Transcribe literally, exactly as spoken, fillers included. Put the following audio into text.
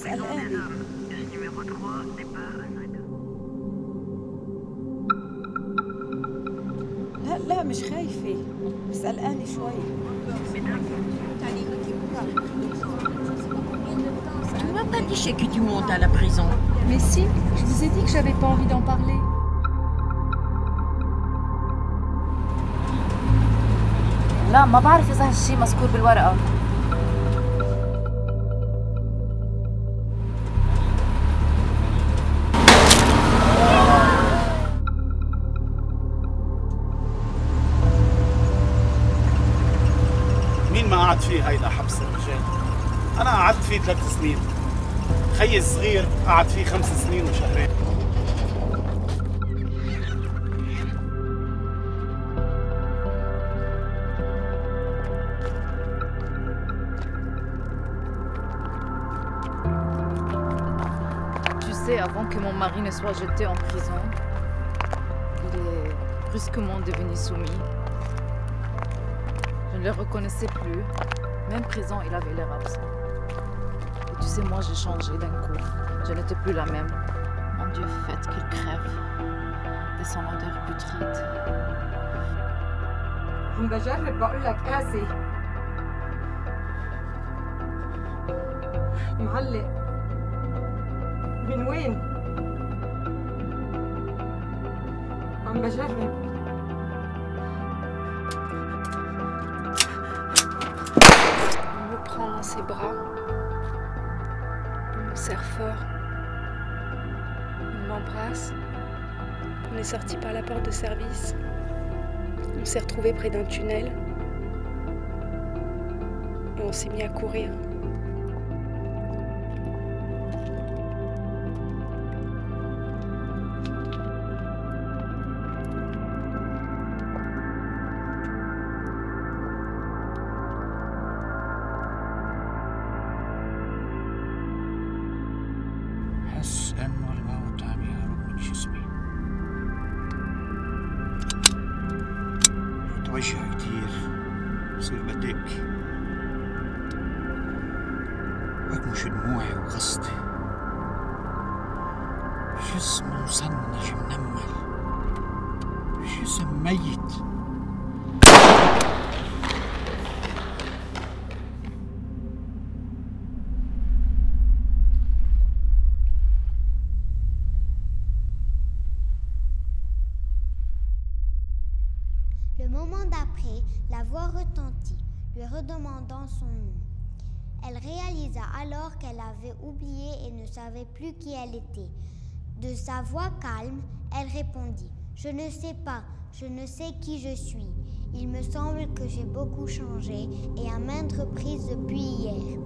قلقانة. لا لا مش خايفة، بس قلقانة شوي. Tu m'as pas dit que tu montes à la prison. Mais si, je vous ai dit que j'avais pas envie d'en parler. لا ما بعرف إذا هالشي مذكور بالورقة. مين ما قعد فيه هيدا حبس الرجال؟ أنا قعدت فيه ثلاث سنين. خيي الصغير قعد فيه خمس سنين وشهرين. Tu sais, avant que mon mari ne soit jeté en prison, il est brusquement devenu soumis. Je ne le reconnaissais plus. Même présent, il avait l'air absent. Et tu sais, moi, j'ai changé d'un coup. Je n'étais plus la même. Mon Dieu, faites qu'il crève de son odeur putride. عم بجرب بقول لك قاسي معلق من وين؟ عم بجرب. Il me prend dans ses bras, il me serre fort, il m'embrasse. On est sorti par la porte de service. On s'est retrouvés près d'un tunnel et on s'est mis à courir. حس إنه الموت عم يهرب من جسمي. بتوجع كتير، بصير بدي أبكي. وأكمش دموعي وغصتي. جسم مسنج منمل، جسم ميت. Le moment d'après, la voix retentit, lui redemandant son nom. Elle réalisa alors qu'elle avait oublié et ne savait plus qui elle était. De sa voix calme, elle répondit « Je ne sais pas, je ne sais qui je suis. Il me semble que j'ai beaucoup changé et à maintes reprises depuis hier.